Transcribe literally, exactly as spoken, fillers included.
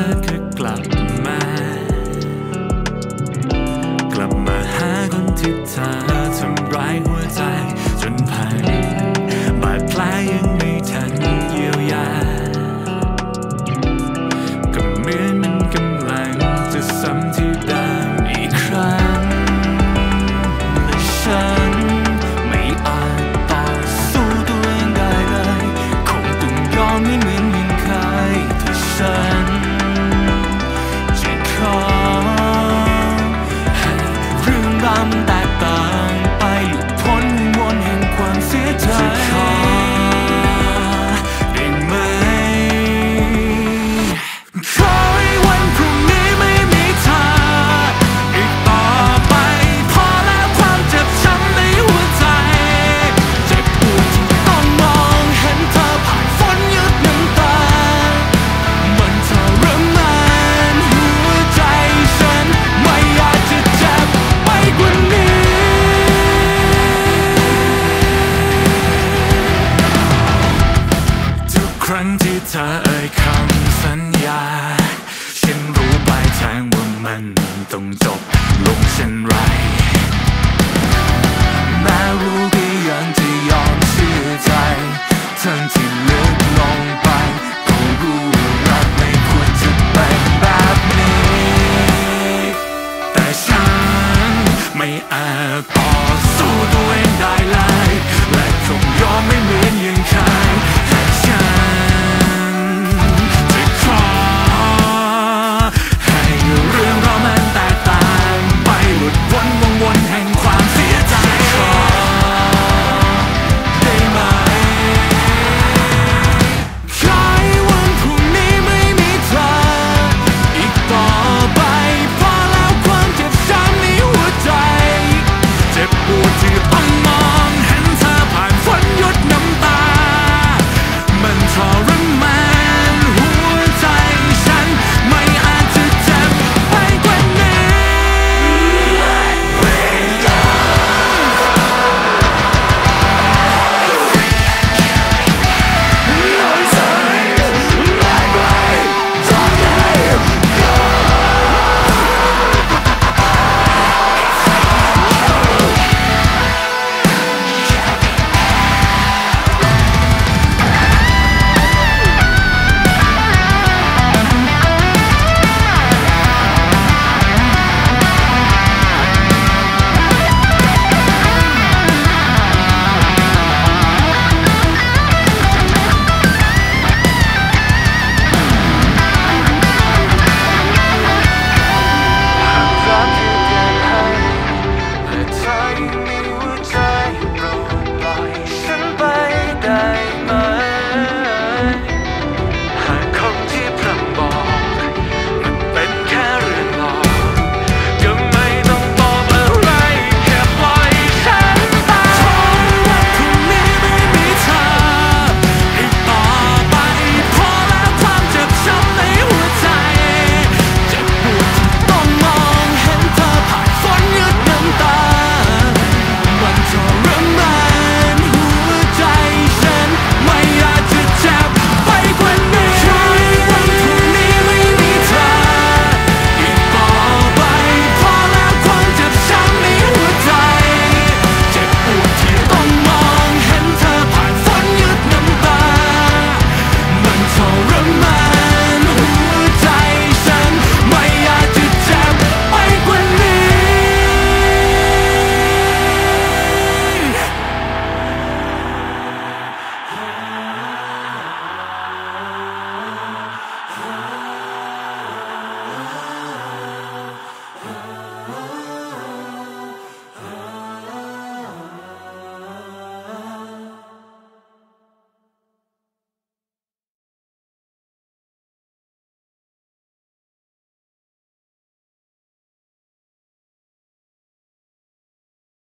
อก็กลับมากลับมาหาคนที่เธอทำร้ายหัวใจจนพังบาดแผลยังไม่ทันเยียวยาก็เหมือนมันกำลังจะซ้ำที่เดิมอีกครั้งและฉันไม่อาจต่อสู้ตัวเองได้เลยคงต้องยอมไม่เหมือนยังเคยถ้าฉันจะขอให้เรื่องราวมันแตกต่างไปหลุดพ้นวนแห่งความเสียใจได้ไหมขอให้วันพรุ่งนี้ไม่มีเธออีกต่อไปพอแล้วความเจ็บช้ำในหัวใจเจ็บปวดที่ต้องมองเห็นเธอผ่านฝนหยดน้ำตามันทรมานหัวใจฉันไม่อยากจะเจ็บไปกว่านี้ทุกครั้งที่เธอ